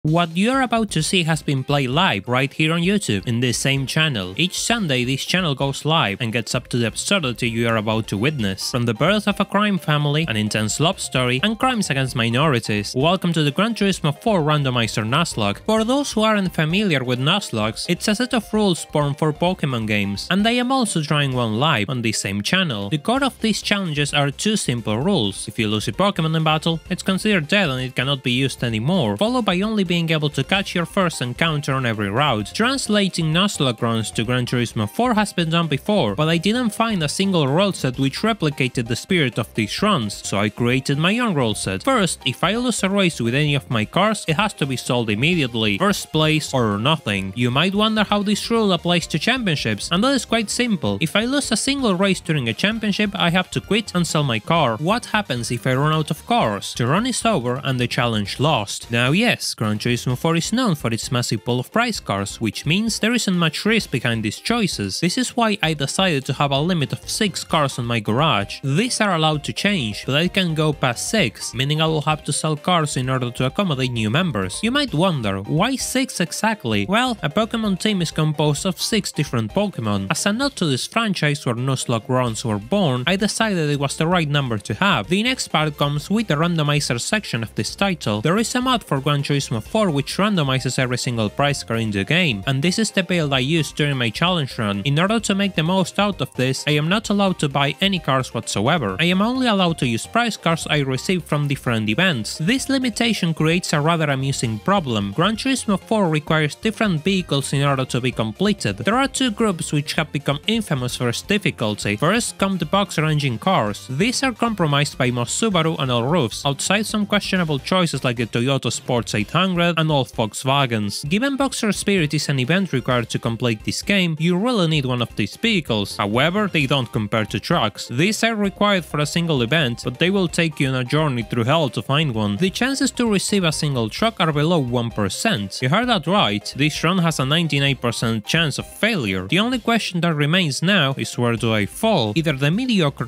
What you're about to see has been played live right here on YouTube, in this same channel. Each Sunday this channel goes live and gets up to the absurdity you are about to witness. From the birth of a crime family, an intense love story, and crimes against minorities. Welcome to the Gran Turismo 4 Randomizer Nuzlocke. For those who aren't familiar with Nuzlockes, it's a set of rules born for Pokemon games, and I am also trying one live on this same channel. The core of these challenges are two simple rules. If you lose a Pokemon in battle, it's considered dead and it cannot be used anymore, followed by only being able to catch your first encounter on every route. Translating Nuzlocke runs to Gran Turismo 4 has been done before, but I didn't find a single rule set which replicated the spirit of these runs, so I created my own rule set. First, if I lose a race with any of my cars, it has to be sold immediately, first place or nothing. You might wonder how this rule applies to championships, and that is quite simple. If I lose a single race during a championship, I have to quit and sell my car. What happens if I run out of cars? The run is over and the challenge lost. Now yes, Gran Turismo 4 is known for its massive pool of prize cars, which means there isn't much risk behind these choices. This is why I decided to have a limit of 6 cars on my garage. These are allowed to change, but I can go past 6, meaning I will have to sell cars in order to accommodate new members. You might wonder, why 6 exactly? Well, a Pokemon team is composed of 6 different Pokemon. As a nod to this franchise where Nuzlocke runs were born, I decided it was the right number to have. The next part comes with the randomizer section of this title. There is a mod for Gran Turismo 4 which randomizes every single prize car in the game, and this is the build I used during my challenge run. In order to make the most out of this, I am not allowed to buy any cars whatsoever. I am only allowed to use prize cars I received from different events. This limitation creates a rather amusing problem. Gran Turismo 4 requires different vehicles in order to be completed. There are 2 groups which have become infamous for its difficulty. First come the Boxer engine cars. These are compromised by most Subaru and all roofs, outside some questionable choices like the Toyota Sports 800 and all Volkswagens. Given Boxer Spirit is an event required to complete this game, you really need one of these vehicles. However, they don't compare to trucks. These are required for a single event, but they will take you on a journey through hell to find one. The chances to receive a single truck are below 1%. You heard that right, this run has a 98% chance of failure. The only question that remains now is where do I fall? Either the mediocre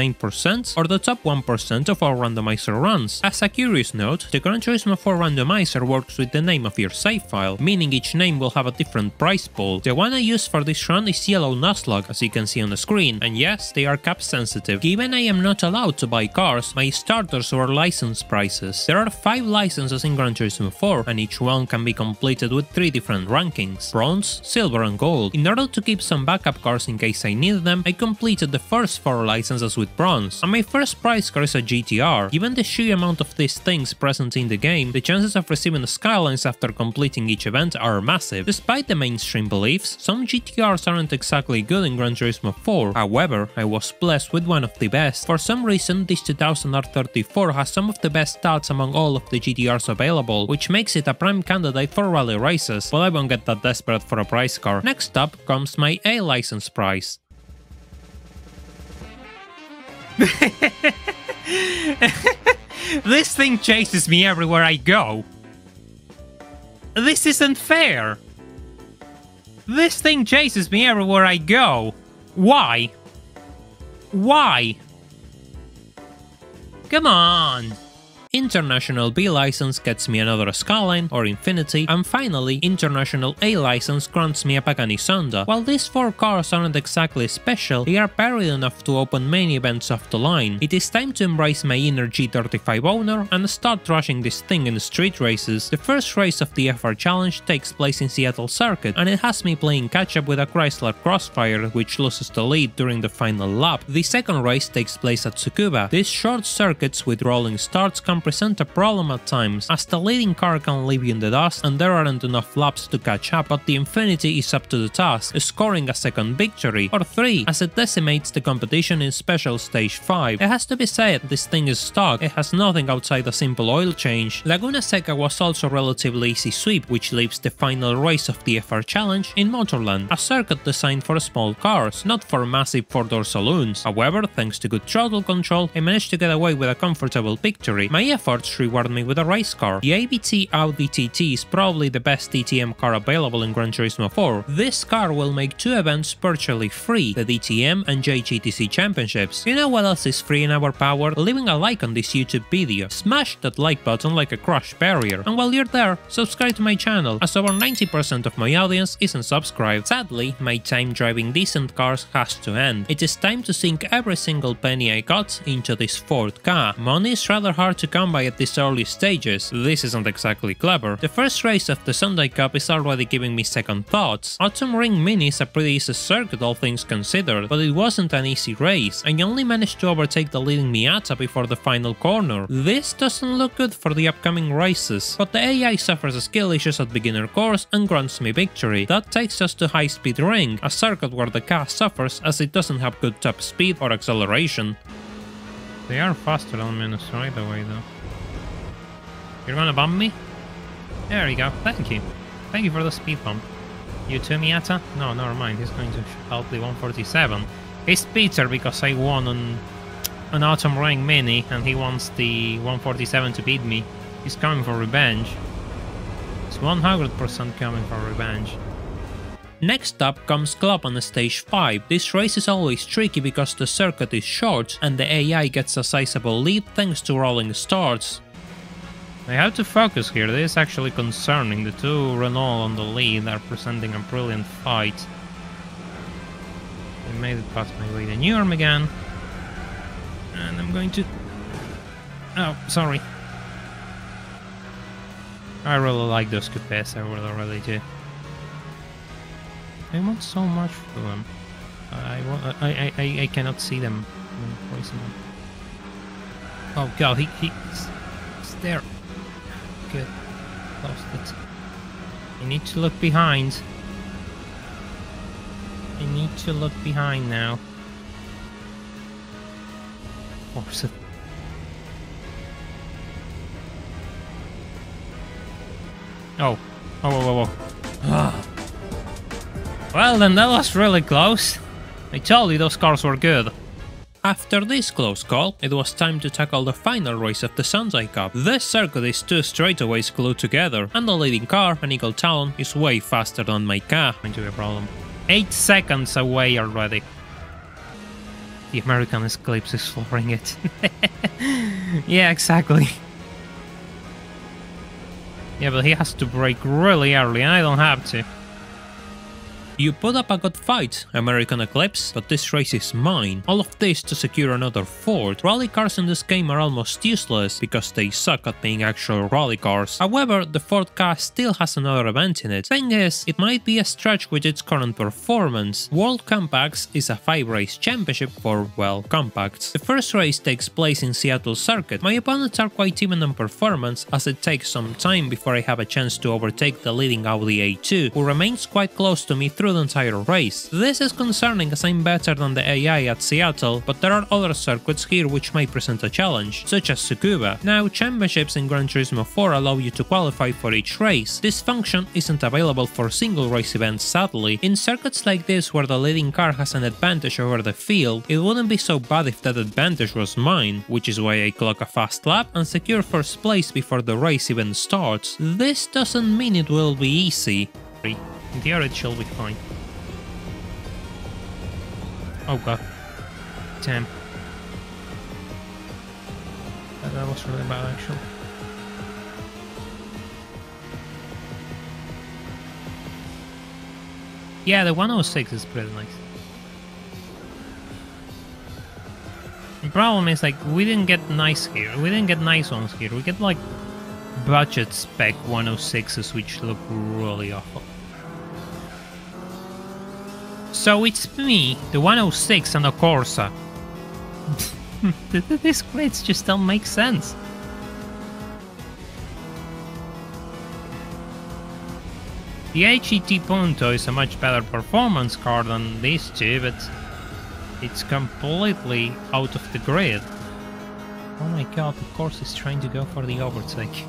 99% or the top 1% of all randomizer runs. As a curious note, the Gran Turismo 4 randomizer works with the name of your save file, meaning each name will have a different prize pool. The one I use for this run is Yellow Nuzlocke, as you can see on the screen, and yes, they are cap sensitive. Given I am not allowed to buy cars, my starters were license prices. There are 5 licenses in Gran Turismo 4, and each one can be completed with 3 different rankings: bronze, silver and gold. In order to keep some backup cars in case I need them, I completed the first 4 licenses with bronze, and my first prize car is a GTR. Given the sheer amount of these things present in the game, the chances of receiving Skylines after completing each event are massive. Despite the mainstream beliefs, some GTRs aren't exactly good in Gran Turismo 4, however, I was blessed with one of the best. For some reason, this 2000 R34 has some of the best stats among all of the GTRs available, which makes it a prime candidate for rally races, but I won't get that desperate for a prize car. Next up comes my A license prize. This thing chases me everywhere I go. This isn't fair. This thing chases me everywhere I go. Why? Why? Come on. International B license gets me another Skyline or Infinity, and finally, International A license grants me a Pagani Zonda. While these 4 cars aren't exactly special, they are varied enough to open many events off the line. It is time to embrace my inner G35 owner and start rushing this thing in street races. The first race of the FR Challenge takes place in Seattle Circuit, and it has me playing catch up with a Chrysler Crossfire, which loses the lead during the final lap. The second race takes place at Tsukuba. These short circuits with rolling starts can present a problem at times, as the leading car can leave you in the dust and there aren't enough laps to catch up, but the Infinity is up to the task, scoring a second victory, or 3, as it decimates the competition in Special Stage 5. It has to be said, this thing is stock, it has nothing outside a simple oil change. Laguna Seca was also relatively easy sweep, which leaves the final race of the FR Challenge in Motorland, a circuit designed for small cars, not for massive 4-door saloons. However, thanks to good throttle control, I managed to get away with a comfortable victory. My efforts reward me with a race car. The ABT Audi TT is probably the best DTM car available in Gran Turismo 4. This car will make two events virtually free, the DTM and JGTC championships. You know what else is free in our power? Leaving a like on this YouTube video. Smash that like button like a crush barrier. And while you're there, subscribe to my channel, as over 90% of my audience isn't subscribed. Sadly, my time driving decent cars has to end. It is time to sink every single penny I got into this Ford Ka. Money is rather hard to come by at these early stages. This isn't exactly clever. The first race of the Sunday Cup is already giving me second thoughts. Autumn Ring Mini is a pretty easy circuit all things considered, but it wasn't an easy race. I only managed to overtake the leading Miata before the final corner. This doesn't look good for the upcoming races, but the AI suffers skill issues at beginner course and grants me victory. That takes us to High Speed Ring, a circuit where the car suffers as it doesn't have good top speed or acceleration. They are faster than minus right away though. You're gonna bump me? There you go, thank you. Thank you for the speed bump. You too, Miata? No, never mind, he's going to help the 147. He's Peter because I won on an Autumn Ring Mini and he wants the 147 to beat me. He's coming for revenge. He's 100% coming for revenge. Next up comes Club on stage 5. This race is always tricky because the circuit is short and the AI gets a sizable lead thanks to rolling starts. I have to focus here, this is actually concerning. The two Renault on the lead are presenting a brilliant fight. I made it past my way to Newham again. And I'm going to... Oh, sorry. I really like those coupes, I really do. I want so much for them. I cannot see them. Oh god, he's there. Good. Lost it. I need to look behind. I need to look behind now. Force it. Oh. Oh, whoa. Ah. Well then, that was really close. I told you those cars were good. After this close call, it was time to tackle the final race of the Sunday Cup. This circuit is two straightaways glued together, and the leading car, an Eagle Talon, is way faster than my car. Going to be a problem. 8 seconds away already. The American Eclipse is flooring it. Yeah, exactly. Yeah, but he has to brake really early, and I don't have to. You put up a good fight, American Eclipse, but this race is mine. All of this to secure another Ford. Rally cars in this game are almost useless because they suck at being actual rally cars. However, the Ford Ka still has another event in it. Thing is, it might be a stretch with its current performance. World Compacts is a 5-race championship for, well, compacts. The first race takes place in Seattle Circuit. My opponents are quite even on performance as it takes some time before I have a chance to overtake the leading Audi A2, who remains quite close to me through the entire race. This is concerning as I'm better than the AI at Seattle, but there are other circuits here which may present a challenge, such as Tsukuba. Now, championships in Gran Turismo 4 allow you to qualify for each race. This function isn't available for single race events sadly. In circuits like this where the leading car has an advantage over the field, it wouldn't be so bad if that advantage was mine, which is why I clock a fast lap and secure first place before the race even starts. This doesn't mean it will be easy. In theory it shall be fine. Oh god. Damn. That was really bad actually. Yeah, the 106 is pretty nice. The problem is like we didn't get nice here. We didn't get nice ones here. We get like budget spec 106s which look really awful. So it's me, the 106 and a Corsa. These grids just don't make sense. The HET Punto is a much better performance car than these two, but it's completely out of the grid. Oh my god, the Corsa is trying to go for the overtake.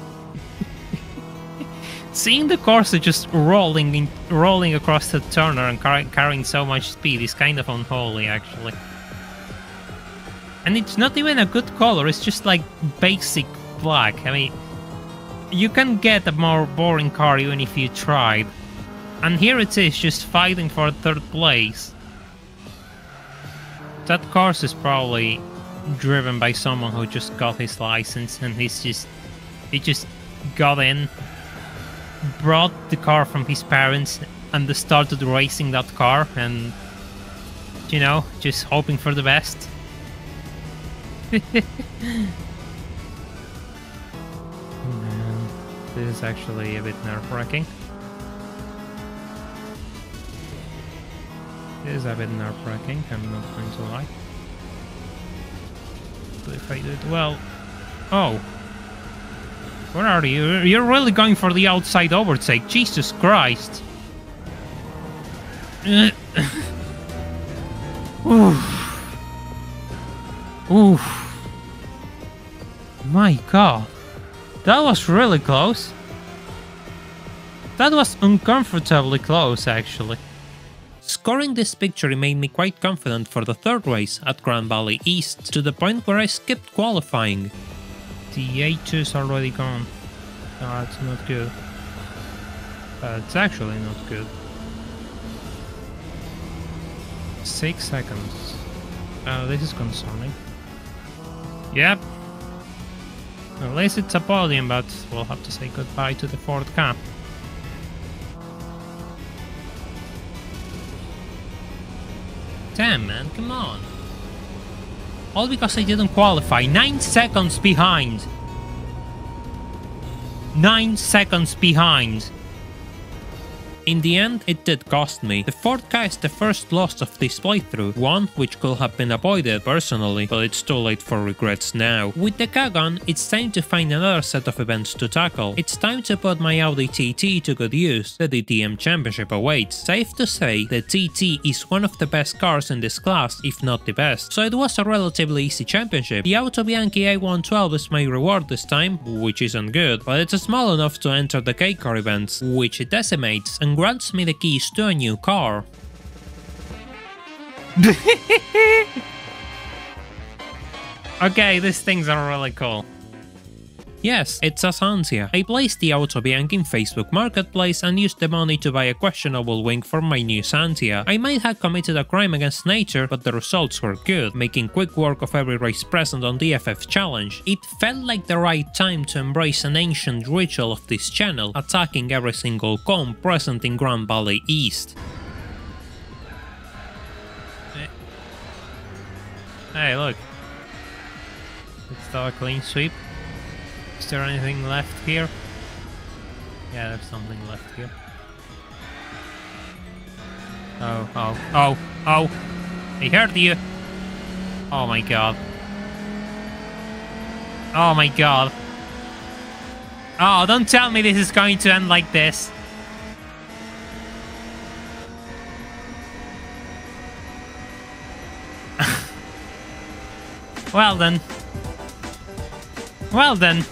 Seeing the Corsa just rolling across the turner and carrying so much speed is kind of unholy, actually. And it's not even a good color, it's just like basic black. I mean, you can get a more boring car even if you tried. And here it is, just fighting for 3rd place. That course is probably driven by someone who just got his license and he just got in, brought the car from his parents and started racing that car and, you know, just hoping for the best. Man, this is actually a bit nerve-wracking. This is a bit nerve-wracking, I'm not going to lie. But if I do it well... Oh! Where are you? You're really going for the outside overtake, Jesus Christ! Oof. Oof. My god. That was really close. That was uncomfortably close, actually. Scoring this victory made me quite confident for the 3rd race at Grand Valley East, to the point where I skipped qualifying. The A2 is already gone. That's not good. It's actually not good. 6 seconds. This is concerning. Yep. At least it's a podium, but we'll have to say goodbye to the Ford Ka. Damn, man, come on. All because I didn't qualify. 9 seconds behind. 9 seconds behind. In the end, it did cost me. The Ford Ka is the first loss of this playthrough, one which could have been avoided personally, but it's too late for regrets now. With the Ka gone, it's time to find another set of events to tackle. It's time to put my Audi TT to good use. The DTM Championship awaits. Safe to say, the TT is one of the best cars in this class, if not the best, so it was a relatively easy championship. The Auto Bianchi A112 is my reward this time, which isn't good, but it's small enough to enter the K-Car events, which it decimates, and grants me the keys to a new car. Okay, these things are really cool. Yes, it's a Sansia. I placed the Auto Bianchi in Facebook Marketplace and used the money to buy a questionable wing for my new Santia. I might have committed a crime against nature, but the results were good, making quick work of every race present on the FF Challenge. It felt like the right time to embrace an ancient ritual of this channel, attacking every single comp present in Grand Valley East. Hey, look. It's still a clean sweep. Is there anything left here? Yeah, there's something left here. Oh. I heard you. Oh my god. Oh my god. Oh, don't tell me this is going to end like this. Well then. Well then.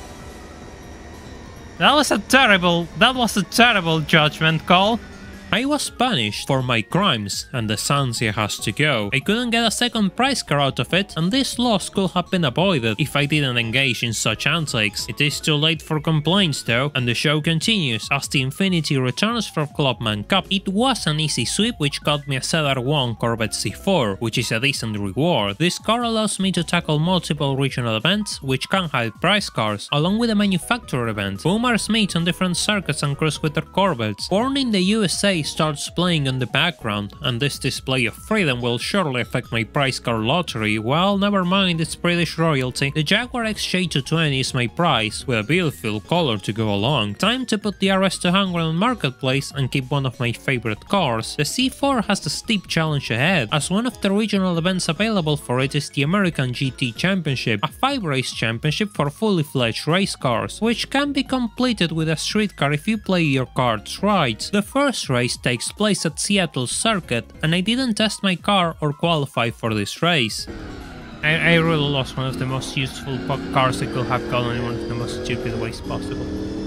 That was a terrible judgment call. I was punished for my crimes, and the Sansia has to go. I couldn't get a second prize car out of it, and this loss could have been avoided if I didn't engage in such antics. It is too late for complaints though, and the show continues as the Infiniti returns for Clubman Cup. It was an easy sweep which got me a Cedar 1 Corvette C4, which is a decent reward. This car allows me to tackle multiple regional events, which can hide prize cars, along with a manufacturer event. Boomers meet on different circuits and cruise with their Corvettes. Born in the USA starts playing on the background, and this display of freedom will surely affect my prize car lottery. Well, never mind, it's British royalty. The Jaguar XJ220 is my prize, with a beautiful color to go along. Time to put the RS200 on Marketplace and keep one of my favorite cars. The C4 has a steep challenge ahead, as one of the regional events available for it is the American GT Championship, a 5-race championship for fully fledged race cars, which can be completed with a street car if you play your cards right. The first race takes place at Seattle Circuit, and I didn't test my car or qualify for this race. I really lost one of the most useful cars I could have gotten in one of the most stupid ways possible.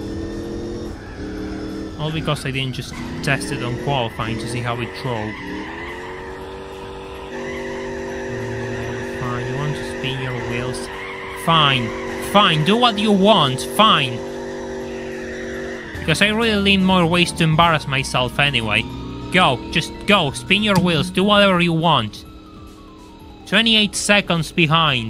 All because I didn't just test it on qualifying to see how it drove. Fine, you want to spin your wheels? Fine, fine, do what you want, fine. Because I really need more ways to embarrass myself anyway. Go, just go, spin your wheels, do whatever you want. 28 seconds behind.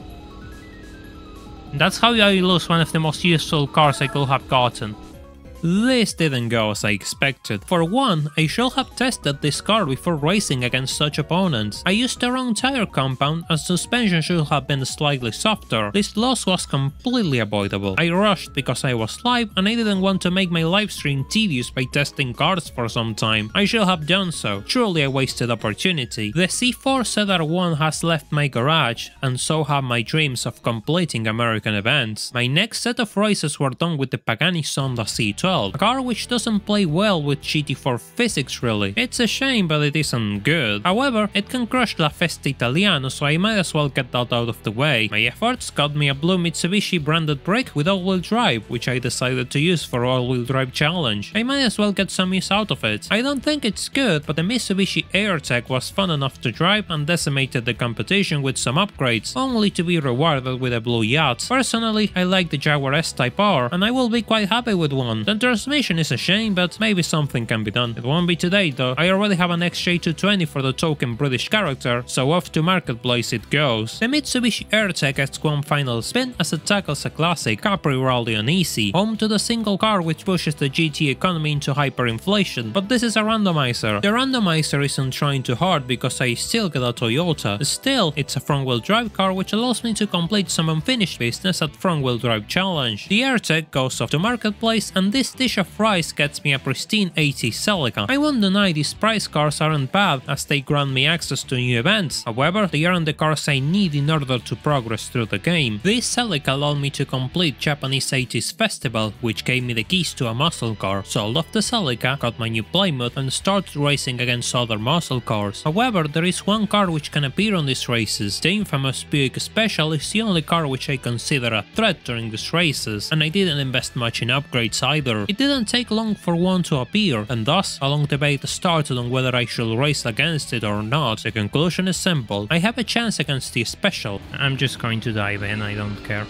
That's how I lose one of the most useful cars I could have gotten. This didn't go as I expected. For one, I should have tested this car before racing against such opponents. I used the wrong tire compound and suspension should have been slightly softer. This loss was completely avoidable. I rushed because I was live and I didn't want to make my livestream tedious by testing cars for some time. I should have done so. Truly a wasted opportunity. The C4 ZR1 has left my garage and so have my dreams of completing American events. My next set of races were done with the Pagani Zonda C12. A car which doesn't play well with GT4 physics really. It's a shame but it isn't good. However, it can crush La Festa Italiano, so I might as well get that out of the way. My efforts got me a blue Mitsubishi branded brake with all-wheel drive, which I decided to use for all-wheel drive challenge. I might as well get some use out of it. I don't think it's good, but the Mitsubishi AirTech was fun enough to drive and decimated the competition with some upgrades, only to be rewarded with a blue yacht. Personally, I like the Jaguar S-Type R, and I will be quite happy with one. The transmission is a shame, but maybe something can be done. It won't be today though. I already have an XJ220 for the token British character, so off to Marketplace it goes. The Mitsubishi AirTech gets one final spin as it tackles a classic Capri Rally on easy, home to the single car which pushes the GT economy into hyperinflation. But this is a randomizer. The randomizer isn't trying too hard because I still get a Toyota. Still, it's a front-wheel drive car which allows me to complete some unfinished business at front-wheel drive challenge. The AirTech goes off to Marketplace and this dish of rice gets me a pristine 80 Celica. I won't deny these price cars aren't bad as they grant me access to new events, however they aren't the cars I need in order to progress through the game. This Celica allowed me to complete Japanese 80s Festival, which gave me the keys to a muscle car, sold off the Celica, got my new Plymouth and started racing against other muscle cars. However, there is one car which can appear on these races. The infamous Buick Special is the only car which I consider a threat during these races, and I didn't invest much in upgrades either. It didn't take long for one to appear, and thus a long debate started on whether I should race against it or not. The conclusion is simple. I have a chance against the Special. I'm just going to dive in, I don't care.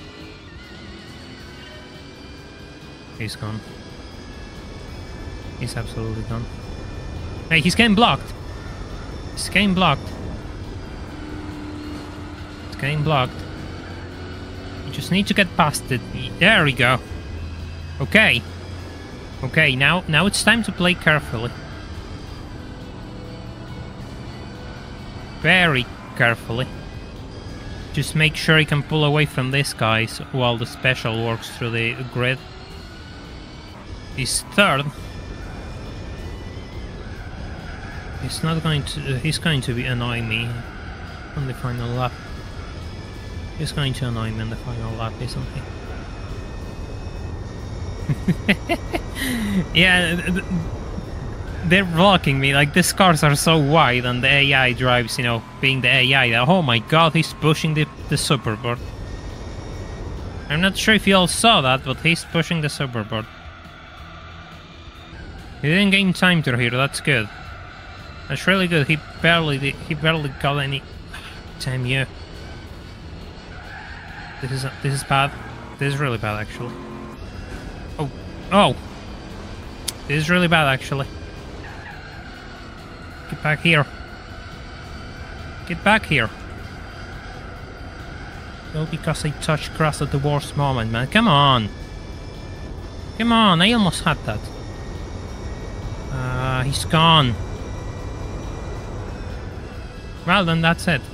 He's gone. He's absolutely gone. Hey, he's getting blocked! He's getting blocked. It's getting blocked. You just need to get past it. There we go. Okay. Okay, now it's time to play carefully. Very carefully. Just make sure you can pull away from this guy while the Special works through the grid. He's third. He's not going to. He's going to be annoying me on the final lap. He's going to annoy me on the final lap, isn't he? Yeah, they're blocking me. Like, these cars are so wide, and the AI drives, you know, being the AI. Oh my god, he's pushing the Superboard. I'm not sure if you all saw that, but he's pushing the Superboard. He didn't gain time through here. That's good. That's really good. He barely got any. Damn you. This is bad. This is really bad, actually. Oh! This is really bad, actually. Get back here. Get back here. All because I touched grass at the worst moment, man. Come on! Come on, I almost had that. He's gone. Well, then that's it.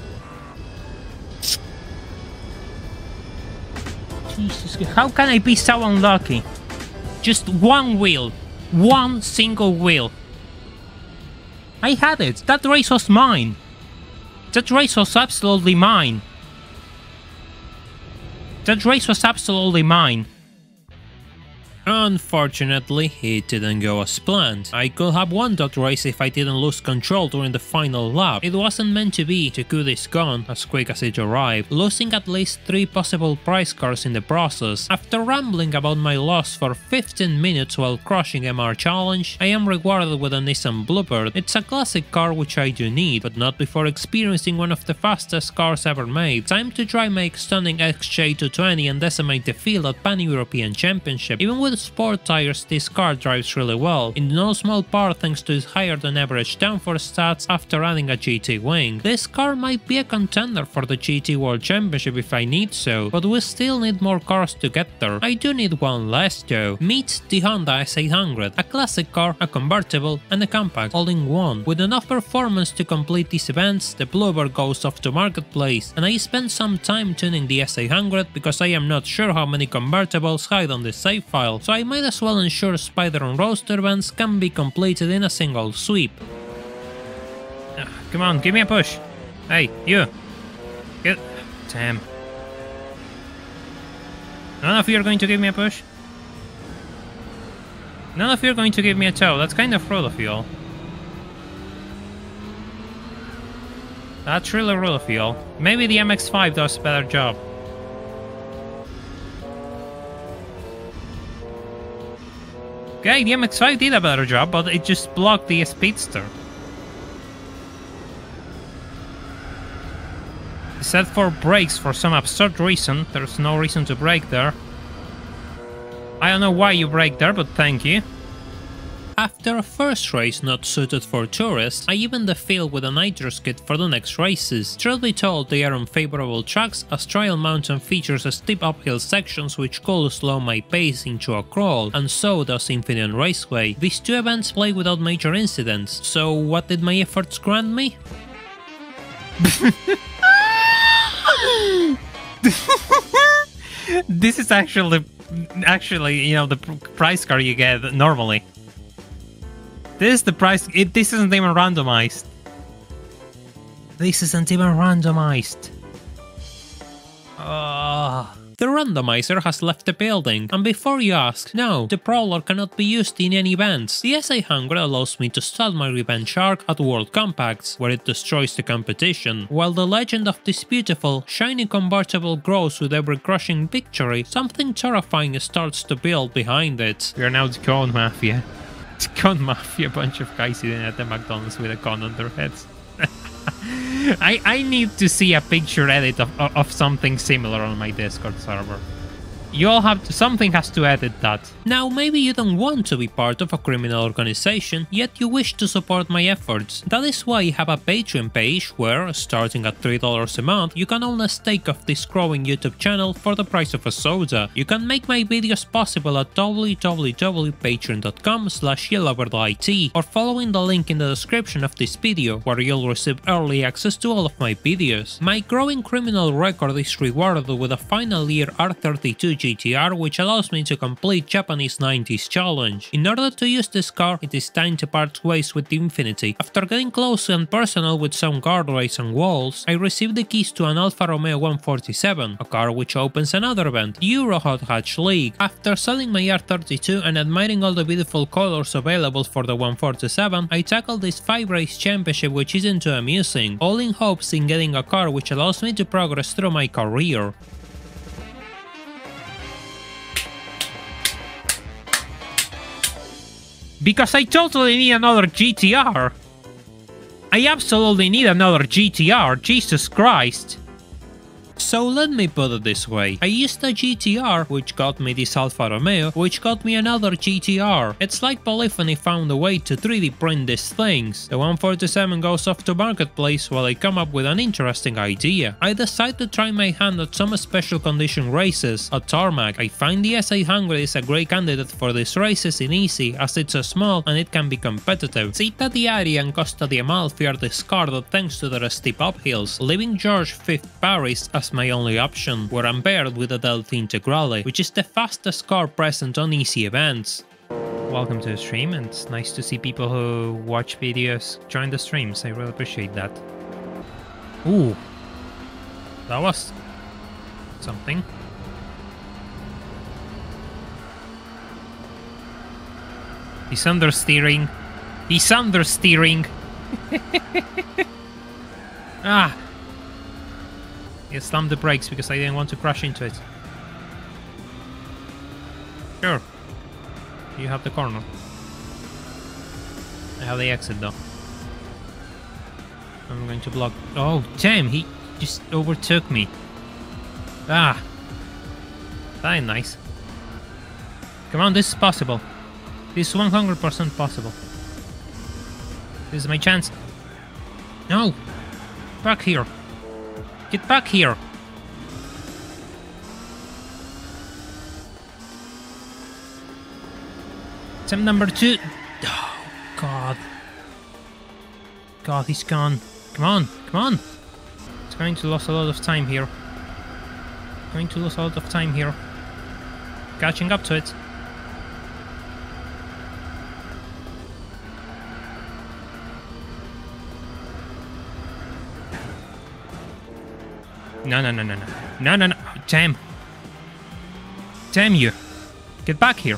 Jesus, how can I be so unlucky? Just one wheel. One single wheel. I had it. That race was mine. That race was absolutely mine. That race was absolutely mine. Unfortunately, it didn't go as planned. I could have won that race if I didn't lose control during the final lap. It wasn't meant to be, the good is gone as quick as it arrived, losing at least 3 possible prize cars in the process. After rambling about my loss for 15 minutes while crushing MR Challenge, I am rewarded with a Nissan Bluebird. It's a classic car which I do need, but not before experiencing one of the fastest cars ever made. Time to try my stunning XJ220 and decimate the field at Pan-European Championship. Even with sport tires, this car drives really well, in no small part thanks to its higher than average downforce stats after adding a GT wing. This car might be a contender for the GT World Championship if I need so, but we still need more cars to get there. I do need one less though. Meet the Honda S800, a classic car, a convertible and a compact all in one. With enough performance to complete these events, the Bluebird goes off to marketplace, and I spent some time tuning the S800 because I am not sure how many convertibles hide on the save file, so I might as well ensure Spider and Roadster events can be completed in a single sweep. Come on, give me a push. Hey, you. Get... Damn. None of you are going to give me a push? None of you are going to give me a tow. That's kind of rude of you all. That's really rude of you all. Maybe the MX-5 does a better job. Okay, the MX-5 did a better job, but it just blocked the Speedster. Set for brakes for some absurd reason. There's no reason to brake there. I don't know why you brake there, but thank you. After a first race not suited for tourists, I evened the field with a nitrous kit for the next races. Truth be told, they are unfavorable tracks, as Trial Mountain features steep uphill sections which could slow my pace into a crawl, and so does Infinite Raceway. These two events play without major incidents, so what did my efforts grant me? This is actually, you know, the prize car you get normally. This is the price. This isn't even randomized. This isn't even randomized. The randomizer has left the building, and before you ask, no, the Prowler cannot be used in any events. The S800 allows me to start my revenge arc at World Compacts, where it destroys the competition. While the legend of this beautiful, shiny convertible grows with every crushing victory, something terrifying starts to build behind it. We are now the Cone Mafia. The Cone Mafia, a bunch of guys sitting at the McDonald's with a cone on their heads. I need to see a picture edit of something similar on my Discord server. You all have to, something has to edit that. Now, maybe you don't want to be part of a criminal organization, yet you wish to support my efforts. That is why I have a Patreon page where, starting at $3 a month, you can own a stake of this growing YouTube channel for the price of a soda. You can make my videos possible at www.patreon.com/yellowbirdit or following the link in the description of this video, where you'll receive early access to all of my videos. My growing criminal record is rewarded with a final year R32 GTR, which allows me to complete Japanese 90s challenge. In order to use this car, it is time to part ways with the Infiniti. After getting close and personal with some guardrails and walls, I received the keys to an Alfa Romeo 147, a car which opens another event, Euro Hot Hatch League. After selling my R32 and admiring all the beautiful colors available for the 147, I tackled this 5-race championship, which isn't too amusing, all in hopes in getting a car which allows me to progress through my career. Because I totally need another GTR. I absolutely need another GTR, Jesus Christ. So let me put it this way, I used a GTR, which got me this Alfa Romeo, which got me another GTR. It's like Polyphony found a way to 3D print these things. The 147 goes off to marketplace while I come up with an interesting idea. I decide to try my hand at some special condition races at Tarmac. I find the S800 is a great candidate for these races in easy, as it's a small and it can be competitive. Città d'Ari and Costa di Amalfi are discarded thanks to their steep uphills, leaving George V Paris as my only option, where I'm paired with a Delta Integrale, which is the fastest car present on easy events. Welcome to the stream, and it's nice to see people who watch videos join the streams. I really appreciate that. Ooh, that was something. He's understeering. He's understeering. Ah! I slammed the brakes because I didn't want to crash into it. Sure. You have the corner. I have the exit though. I'm going to block. Oh, damn! He just overtook me. Ah! That ain't nice. Come on, this is possible. This is 100% possible. This is my chance. No! Back here! Get back here! Attempt number 2. Oh, God. God, he's gone. Come on, come on! It's going to lose a lot of time here. Going to lose a lot of time here. Catching up to it. No. No. Damn. Damn you. Get back here.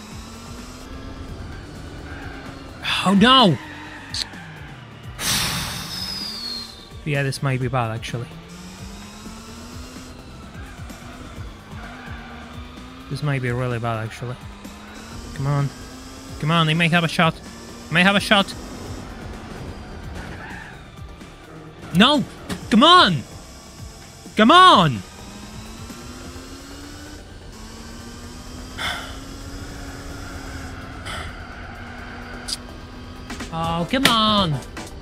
Oh no! Yeah, this might be bad actually. This might be really bad actually. Come on. Come on, they may have a shot. May have a shot. No! Come on! Come on! Oh, come on!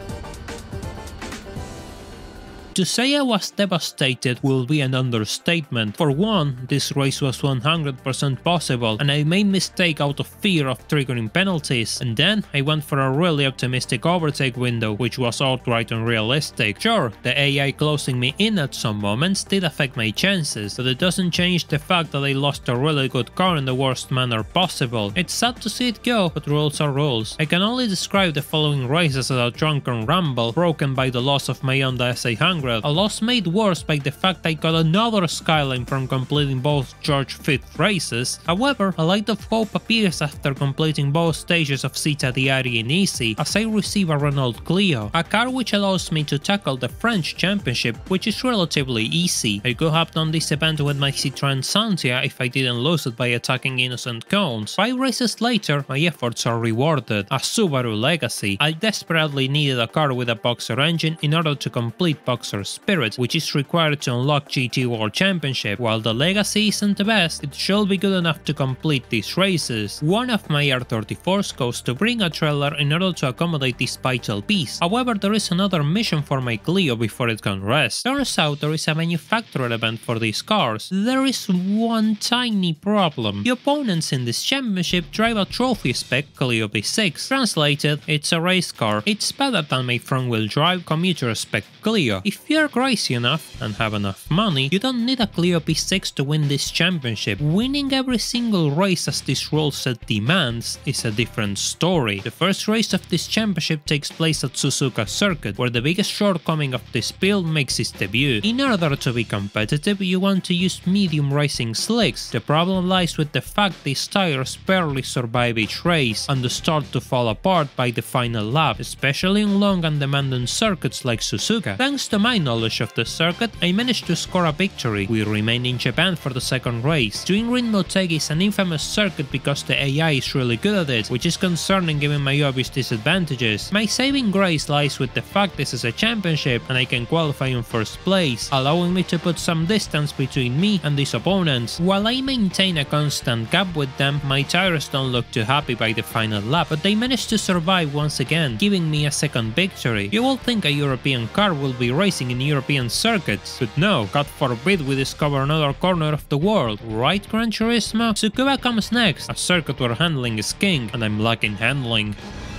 To say I was devastated will be an understatement. For one, this race was 100% possible, and I made mistake out of fear of triggering penalties, and then I went for a really optimistic overtake window, which was outright unrealistic. Sure, the AI closing me in at some moments did affect my chances, but it doesn't change the fact that I lost a really good car in the worst manner possible. It's sad to see it go, but rules are rules. I can only describe the following race as a drunken ramble, broken by the loss of my Honda SA100, a loss made worse by the fact I got another skyline from completing both George 5th races. However, a light of hope appears after completing both stages of Città d'Ari in Easy, as I receive a Renault Clio, a car which allows me to tackle the French Championship, which is relatively easy. I could have done this event with my Citroën Santia if I didn't lose it by attacking innocent cones. 5 races later, my efforts are rewarded. A Subaru Legacy. I desperately needed a car with a Boxer engine in order to complete Boxer Spirit, which is required to unlock GT World Championship. While the Legacy isn't the best, it should be good enough to complete these races. One of my R34s goes to bring a trailer in order to accommodate this vital piece. However, there is another mission for my Clio before it can rest. Turns out there is a manufacturer event for these cars. There is one tiny problem. The opponents in this championship drive a trophy spec Clio B6. Translated, it's a race car. It's better than my front-wheel drive commuter spec Clio. If you're crazy enough and have enough money, you don't need a Clio P6 to win this championship. Winning every single race as this rule set demands is a different story. The first race of this championship takes place at Suzuka Circuit, where the biggest shortcoming of this build makes its debut. In order to be competitive, you want to use medium racing slicks. The problem lies with the fact these tires barely survive each race and start to fall apart by the final lap, especially on long and demanding circuits like Suzuka. Thanks to my knowledge of the circuit, I managed to score a victory. We remain in Japan for the second race. Juin-Rin Motegi is an infamous circuit because the AI is really good at it, which is concerning given my obvious disadvantages. My saving grace lies with the fact this is a championship and I can qualify in first place, allowing me to put some distance between me and these opponents. While I maintain a constant gap with them, my tires don't look too happy by the final lap, but they managed to survive once again, giving me a second victory. You will think a European car will be racing in European circuits, but no, God forbid we discover another corner of the world, right Gran Turismo? Tsukuba comes next, a circuit where handling is king, and I'm lacking handling.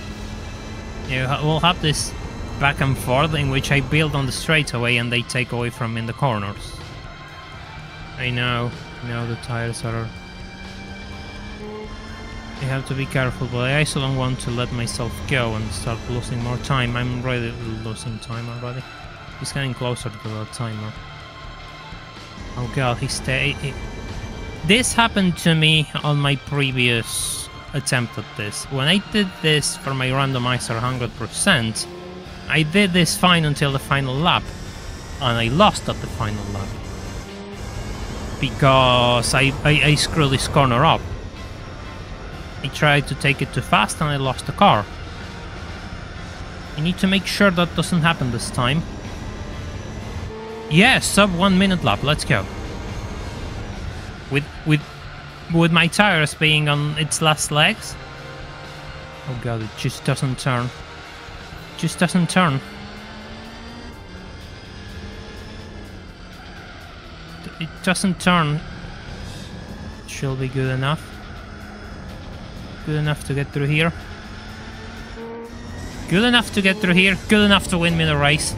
We'll have this back and forth in which I build on the straightaway and they take away from me in the corners. I know the tires are... I have to be careful, but I also don't want to let myself go and start losing more time. I'm really losing time already. He's getting closer to the timer. Oh god, This happened to me on my previous attempt at this. When I did this for my randomizer 100%, I did this fine until the final lap, and I lost at the final lap. Because I screwed this corner up. I tried to take it too fast and I lost the car. I need to make sure that doesn't happen this time. Yes, sub 1 minute lap, let's go. With my tires being on its last legs. Oh god, it just doesn't turn. Just doesn't turn. It doesn't turn. Should be good enough. Good enough to get through here. Good enough to get through here. Good enough to win me the race.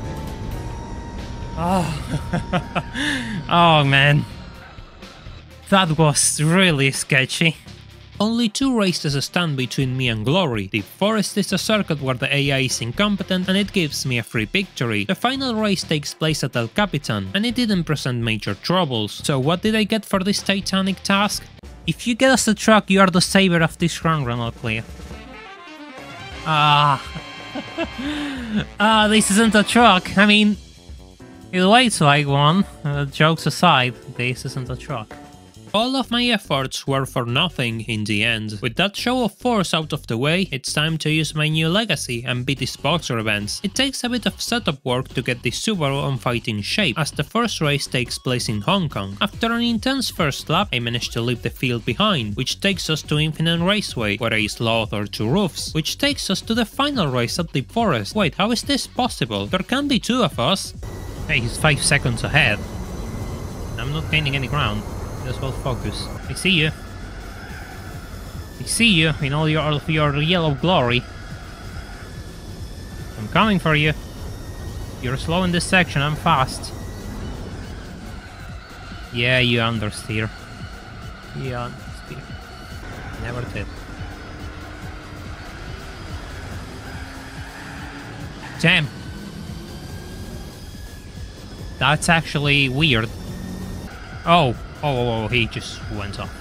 Oh, oh man. That was really sketchy. Only 2 races stand between me and glory. The Forest is a circuit where the AI is incompetent and it gives me a free victory. The final race takes place at El Capitan and it didn't present major troubles. So what did I get for this titanic task? If you get us the truck, you are the savior of this run, Renault Clio. This isn't a truck. I mean, it weighs like one. Jokes aside, this isn't a truck. All of my efforts were for nothing in the end. With that show of force out of the way, it's time to use my new legacy and beat the sponsor events. It takes a bit of setup work to get the Subaru on fighting shape, as the first race takes place in Hong Kong. After an intense first lap, I managed to leave the field behind, which takes us to Infinite Raceway, where I slaughter 2 roofs, which takes us to the final race at the Forest. Wait, how is this possible? There can be 2 of us. Hey, he's 5 seconds ahead. I'm not gaining any ground. Just well focus. I see you. I see you in all your yellow glory. I'm coming for you. You're slow in this section, I'm fast. Yeah, you understeer. You understeer. Never did. Damn. That's actually weird. Oh. Oh, he just went off.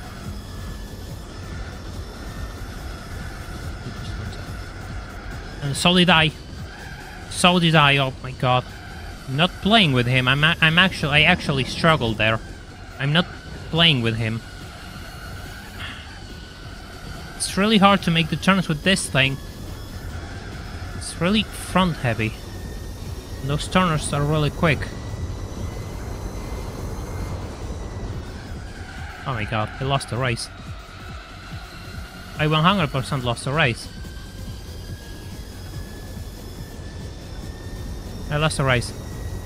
He just went off. And so did I. So did I. Oh my god. I'm not playing with him. I actually struggled there. I'm not playing with him. It's really hard to make the turns with this thing. It's really front heavy. And those turners are really quick. Oh my god, I lost the race. I 100% lost the race. I lost the race.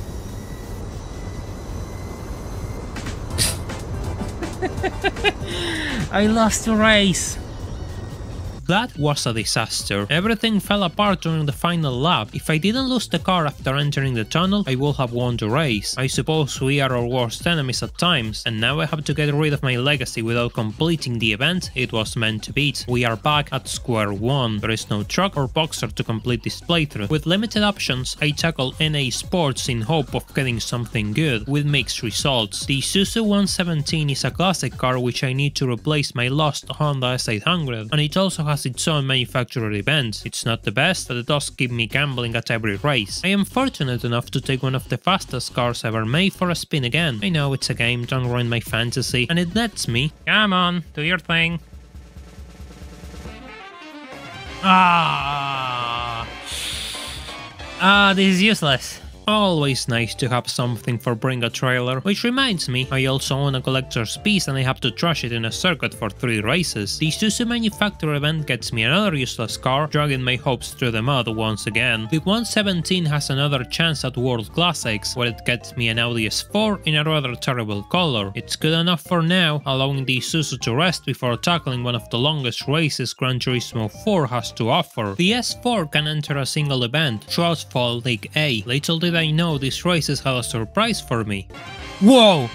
I lost the race. That was a disaster. Everything fell apart during the final lap. If I didn't lose the car after entering the tunnel, I would have won the race. I suppose we are our worst enemies at times, and now I have to get rid of my legacy without completing the event it was meant to beat. We are back at square one. There is no truck or boxer to complete this playthrough. With limited options, I tackle NA Sports in hope of getting something good, with mixed results. The Isuzu 117 is a classic car which I need to replace my lost Honda S800, and it also has its own manufacturer event. It's not the best, but it does keep me gambling at every race. I am fortunate enough to take one of the fastest cars ever made for a spin again. I know it's a game, don't ruin my fantasy, and it lets me. Come on, do your thing. This is useless. Always nice to have something for Bring a Trailer, which reminds me, I also own a collector's piece and I have to trash it in a circuit for 3 races. The Isuzu manufacturer event gets me another useless car, dragging my hopes through the mud once again. The 117 has another chance at World Classics, where it gets me an Audi S4 in a rather terrible color. It's good enough for now, allowing the Isuzu to rest before tackling one of the longest races Gran Turismo 4 has to offer. The S4 can enter a single event, Trout Fall League A. Little did I know this race had a surprise for me. Whoa!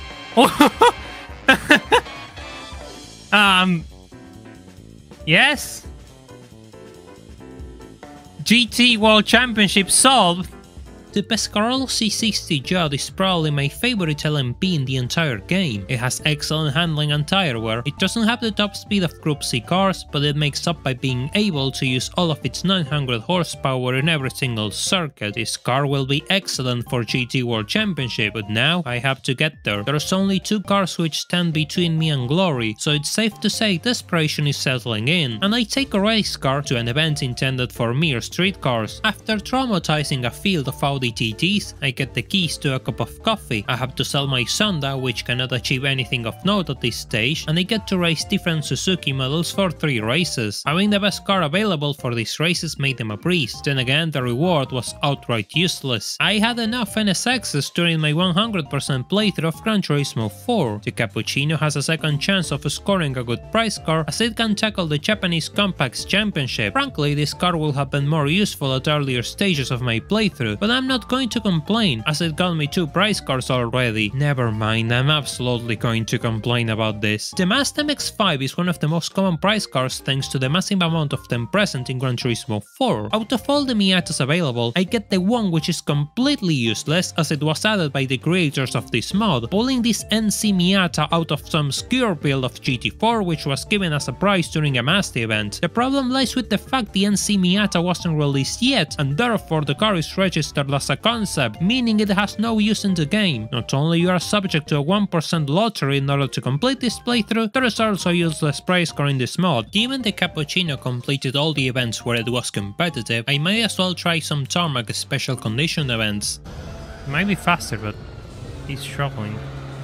Yes? GT World Championship solved? The Pescarolo C60 Judd is probably my favorite LMP in the entire game. It has excellent handling and tire wear. It doesn't have the top speed of Group C cars, but it makes up by being able to use all of its 900 horsepower in every single circuit. This car will be excellent for GT World Championship, but now I have to get there. There's only 2 cars which stand between me and glory, so it's safe to say desperation is settling in, and I take a race car to an event intended for mere street cars. After traumatizing a field of Audi TTs, I get the keys to a cup of coffee. I have to sell my Sonda, which cannot achieve anything of note at this stage, and I get to race different Suzuki models for 3 races. Having the best car available for these races made them a breeze. Then again, the reward was outright useless. I had enough NSXs during my 100% playthrough of Gran Turismo 4. The Cappuccino has a second chance of scoring a good prize car, as it can tackle the Japanese Compacts Championship. Frankly, this car will have been more useful at earlier stages of my playthrough, but I'm not going to complain, as it got me 2 prize cars already. Never mind, I'm absolutely going to complain about this. The Mazda MX-5 is one of the most common prize cars thanks to the massive amount of them present in Gran Turismo 4. Out of all the Miatas available, I get the one which is completely useless, as it was added by the creators of this mod, pulling this NC Miata out of some obscure build of GT4 which was given as a prize during a Mazda event. The problem lies with the fact the NC Miata wasn't released yet, and therefore the car is registered as a concept, meaning it has no use in the game. Not only you are subject to a 1% lottery in order to complete this playthrough, there is also a useless prize car in this mod. Given the Cappuccino completed all the events where it was competitive, I might as well try some tarmac special condition events. It might be faster, but he's struggling.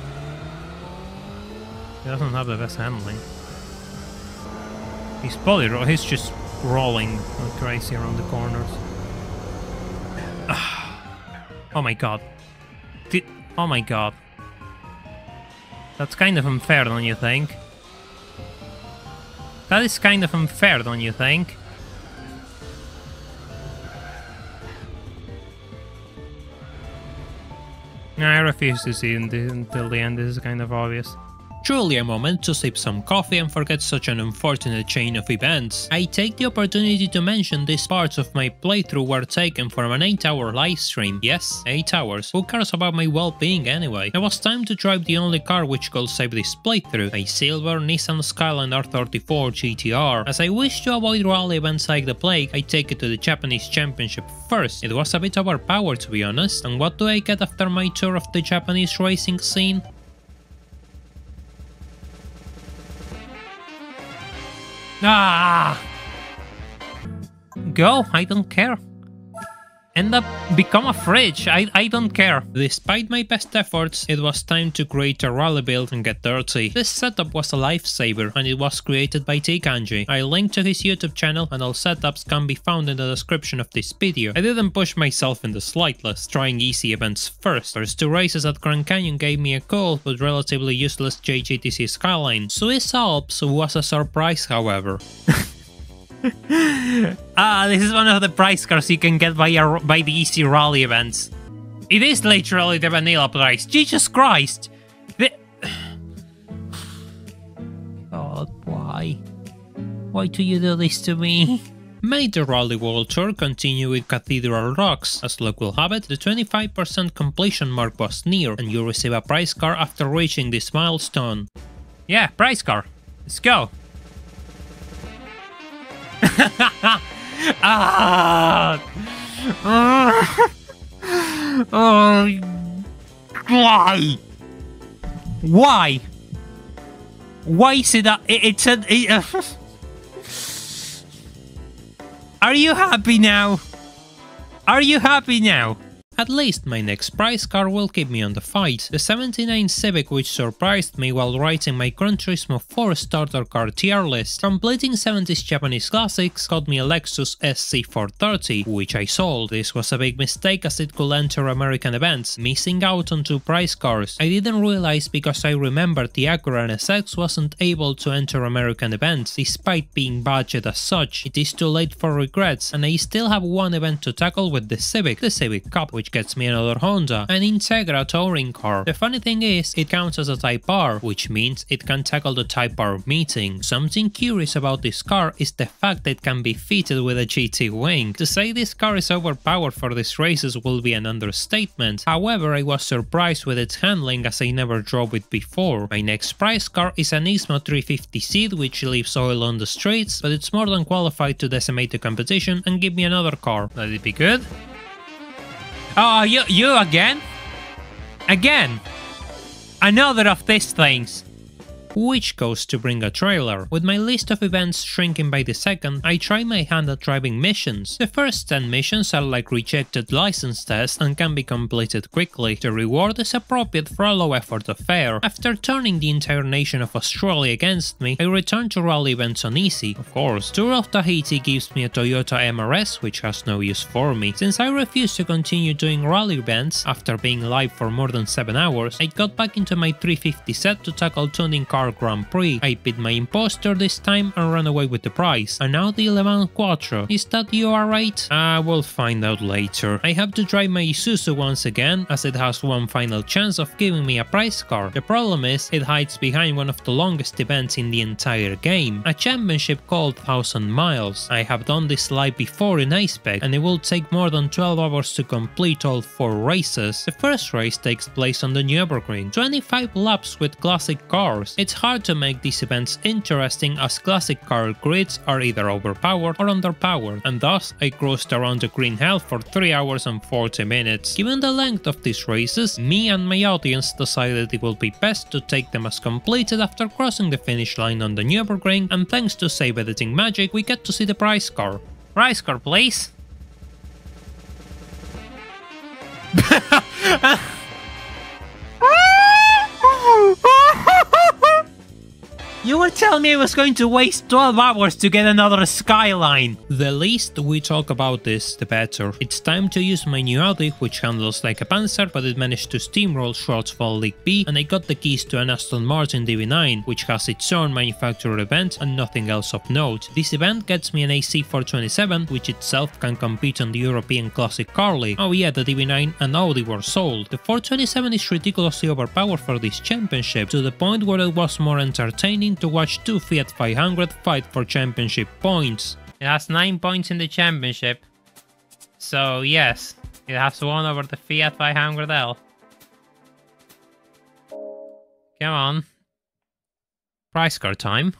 He doesn't have the best handling. He's just rolling like crazy around the corners. Oh my god. Oh my god. That's kind of unfair, don't you think? That is kind of unfair, don't you think? I refuse to see until the end, this is kind of obvious. Truly a moment to sip some coffee and forget such an unfortunate chain of events. I take the opportunity to mention these parts of my playthrough were taken from an 8-hour livestream. Yes, 8 hours. Who cares about my well-being anyway? It was time to drive the only car which could save this playthrough, a silver Nissan Skyline R34 GTR. As I wish to avoid rally events like the plague, I take it to the Japanese Championship first. It was a bit overpowered, to be honest. And what do I get after my tour of the Japanese racing scene? Ah! Go, I don't care. End up become a fridge, I don't care. Despite my best efforts, it was time to create a rally build and get dirty. This setup was a lifesaver, and it was created by T-Kanji. I linked to his YouTube channel, and all setups can be found in the description of this video. I didn't push myself in the slightest, trying easy events first. First 2 races at Grand Canyon gave me a cool but relatively useless JGTC Skyline. Swiss Alps was a surprise, however. This is one of the prize cars you can get by the easy rally events. It is literally the vanilla prize. Jesus Christ! God, why? Why do you do this to me? May the Rally World Tour continue with Cathedral Rocks. As luck will have it, the 25% completion mark was near, and you receive a prize car after reaching this milestone. Yeah, prize car. Let's go. Why? Why? Why is it that it's a... Are you happy now? Are you happy now? At least my next prize car will keep me on the fight. The 79 Civic, which surprised me while writing my Gran Turismo 4 starter car tier list. Completing 70s Japanese classics got me a Lexus SC430, which I sold. This was a big mistake as it could enter American events, missing out on 2 prize cars. I didn't realize because I remembered the Acura NSX wasn't able to enter American events, despite being budget as such. It is too late for regrets, and I still have one event to tackle with the Civic Cup, which which gets me another Honda, an Integra touring car. The funny thing is, it counts as a Type R, which means it can tackle the Type R meeting. Something curious about this car is the fact that it can be fitted with a GT wing. To say this car is overpowered for these races will be an understatement. However, I was surprised with its handling as I never drove it before. My next prize car is an Nismo 350 Seed, which leaves oil on the streets, but it's more than qualified to decimate the competition and give me another car. Let it be good. Oh, you again? Again? Another of these things. Which goes to bring a trailer. With my list of events shrinking by the second, I try my hand at driving missions. The first 10 missions are like rejected license tests and can be completed quickly. The reward is appropriate for a low effort affair. After turning the entire nation of Australia against me, I return to rally events on easy, of course. Tour of Tahiti gives me a Toyota MRS, which has no use for me. Since I refused to continue doing rally events after being live for more than 7 hours, I got back into my 350 set to tackle tuning car Grand Prix. I beat my imposter this time and ran away with the prize. An Audi Le Mans Quattro. Is that you alright? We'll find out later. I have to drive my Isuzu once again, as it has one final chance of giving me a prize car. The problem is, it hides behind one of the longest events in the entire game, a championship called 1000 Miles. I have done this live before in Icepeg, and it will take more than 12 hours to complete all 4 races. The first race takes place on the Nürburgring, 25 laps with classic cars. It's hard to make these events interesting as classic car grids are either overpowered or underpowered, and thus I cruised around the green hell for 3 hours and 40 minutes. Given the length of these races, me and my audience decided it would be best to take them as completed after crossing the finish line on the Nürburgring, and thanks to save editing magic we get to see the prize car. Prize car, please! You were telling me I was going to waste 12 hours to get another Skyline! The least we talk about this, the better. It's time to use my new Audi, which handles like a Panzer, but it managed to steamroll Schwarzwald League B, and I got the keys to an Aston Martin DB9, which has its own manufacturer event and nothing else of note. This event gets me an AC 427, which itself can compete on the European Classic Car League. Oh yeah, the DB9 and Audi were sold. The 427 is ridiculously overpowered for this championship, to the point where it was more entertaining to watch 2 Fiat 500 fight for championship points. It has 9 points in the championship, so yes, it has won over the Fiat 500L. Come on. Prize car time.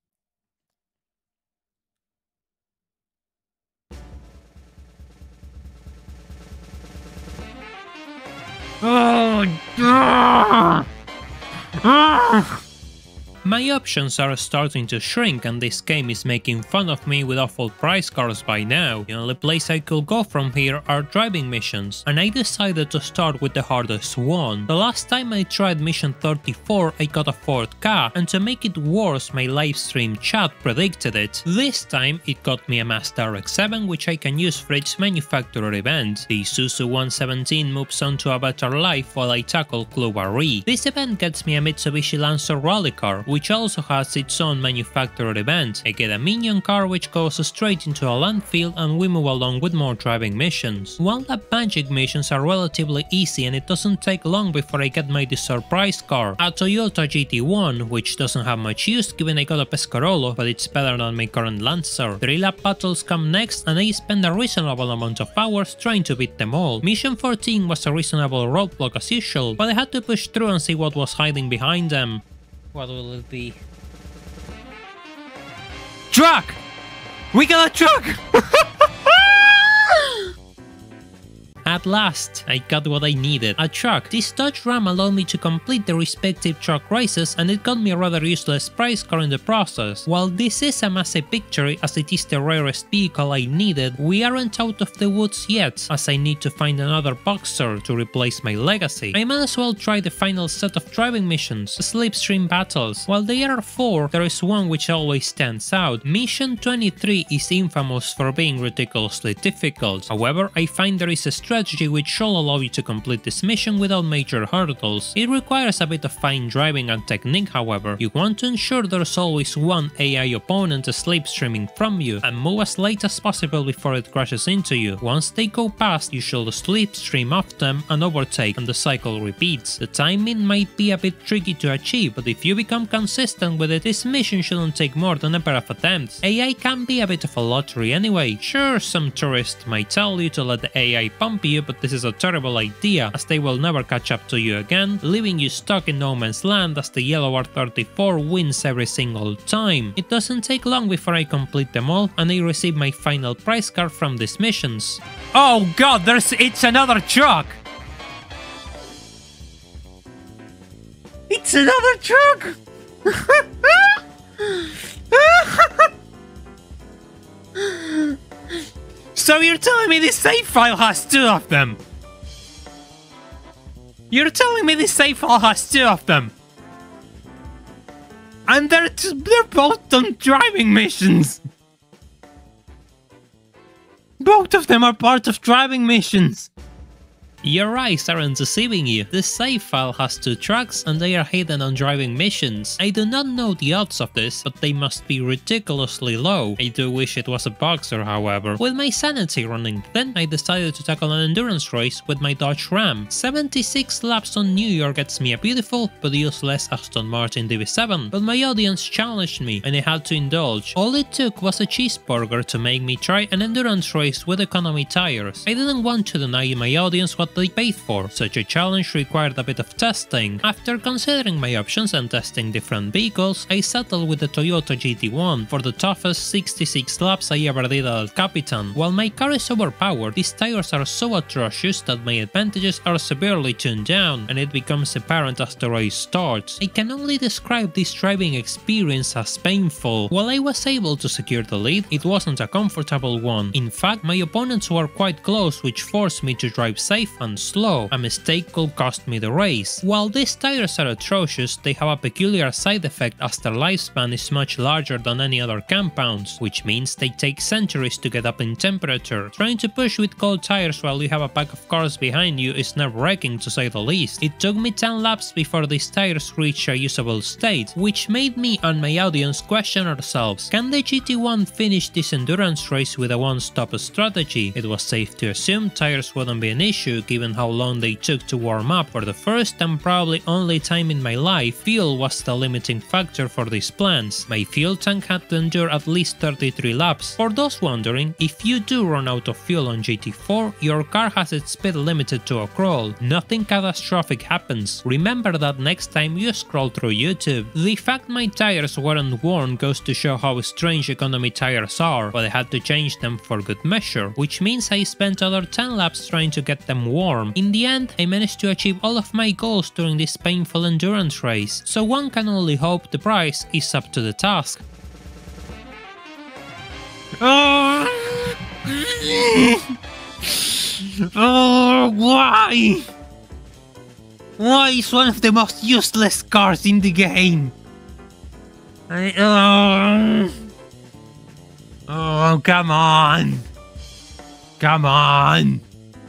My options are starting to shrink, and this game is making fun of me with awful prize cars by now. The only place I could go from here are driving missions, and I decided to start with the hardest one. The last time I tried mission 34 I got a Ford Ka, and to make it worse my livestream chat predicted it. This time it got me a Mazda RX-7, which I can use for its manufacturer event. The Isuzu 117 moves on to a better life while I tackle Club RE. This event gets me a Mitsubishi Lancer rally car, which also has its own manufacturer event. I get a minion car which goes straight into a landfill, and we move along with more driving missions. One lap magic missions are relatively easy, and it doesn't take long before I get my deserved prize car, a Toyota GT1, which doesn't have much use given I got a Pescarolo, but it's better than my current Lancer. 3 lap battles come next, and I spend a reasonable amount of hours trying to beat them all. Mission 14 was a reasonable roadblock as usual, but I had to push through and see what was hiding behind them. What will it be? Truck! We got a truck! At last, I got what I needed, a truck. This Dodge Ram allowed me to complete the respective truck races, and it got me a rather useless prize car in the process. While this is a massive victory as it is the rarest vehicle I needed, we aren't out of the woods yet, as I need to find another Boxster to replace my Legacy. I might as well try the final set of driving missions, Slipstream Battles. While there are 4, there is one which always stands out. Mission 23 is infamous for being ridiculously difficult. However, I find there is a stretch strategy which should allow you to complete this mission without major hurdles. It requires a bit of fine driving and technique, however. You want to ensure there's always one AI opponent slipstreaming from you and move as late as possible before it crashes into you. Once they go past, you should slipstream off them and overtake, and the cycle repeats. The timing might be a bit tricky to achieve, but if you become consistent with it, this mission shouldn't take more than a pair of attempts. AI can be a bit of a lottery anyway. Sure, some tourists might tell you to let the AI pump you, but this is a terrible idea, as they will never catch up to you again, leaving you stuck in no man's land as the yellow R34 wins every single time. It doesn't take long before I complete them all, and I receive my final prize card from these missions. Oh god, it's another truck! It's another truck! So you're telling me this save file has two of them? You're telling me this save file has two of them? And they're both on driving missions! Both of them are part of driving missions! Your eyes aren't deceiving you. The save file has two tracks and they are hidden on driving missions. I do not know the odds of this, but they must be ridiculously low. I do wish it was a boxer, however. With my sanity running thin, I decided to tackle an endurance race with my Dodge Ram. 76 laps on New York gets me a beautiful but useless Aston Martin DB7, but my audience challenged me and I had to indulge. All it took was a cheeseburger to make me try an endurance race with economy tires. I didn't want to deny my audience what they paid for. Such a challenge required a bit of testing. After considering my options and testing different vehicles, I settled with the Toyota GT1 for the toughest 66 laps I ever did at El Capitan. While my car is overpowered, these tires are so atrocious that my advantages are severely tuned down, and it becomes apparent as the race starts. I can only describe this driving experience as painful. While I was able to secure the lead, it wasn't a comfortable one. In fact, my opponents were quite close, which forced me to drive safe and slow. A mistake could cost me the race. While these tires are atrocious, they have a peculiar side effect as their lifespan is much larger than any other compounds, which means they take centuries to get up in temperature. Trying to push with cold tires while you have a pack of cars behind you is nerve-wracking to say the least. It took me 10 laps before these tires reached a usable state, which made me and my audience question ourselves, can the GT1 finish this endurance race with a one-stop strategy? It was safe to assume tires wouldn't be an issue given how long they took to warm up. For the first and probably only time in my life, fuel was the limiting factor for these plans. My fuel tank had to endure at least 33 laps. For those wondering, if you do run out of fuel on GT4, your car has its speed limited to a crawl. Nothing catastrophic happens. Remember that next time you scroll through YouTube. The fact my tires weren't worn goes to show how strange economy tires are, but I had to change them for good measure, which means I spent other 10 laps trying to get them warm. In the end, I managed to achieve all of my goals during this painful endurance race, so one can only hope the prize is up to the task. Oh, why? Why is one of the most useless cars in the game? Oh, come on! Come on!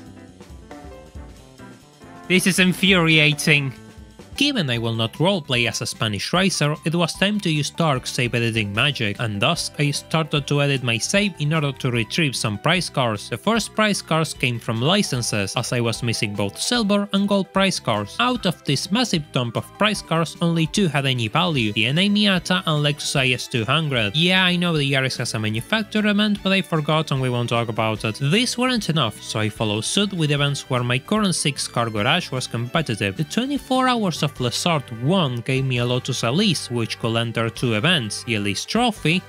This is infuriating. Given I will not roleplay as a Spanish racer, it was time to use Dark save editing magic, and thus I started to edit my save in order to retrieve some prize cards. The first prize cards came from licenses, as I was missing both silver and gold prize cards. Out of this massive dump of prize cards, only 2 had any value, the NA Miata and Lexus IS200. Yeah, I know the Yaris has a manufacturer event, but I forgot and we won't talk about it. These weren't enough, so I followed suit with events where my current 6-car garage was competitive. The 24 hours of Lessard 1 gave me a Lotus Elise, which could enter 2 events, the Elise Trophy.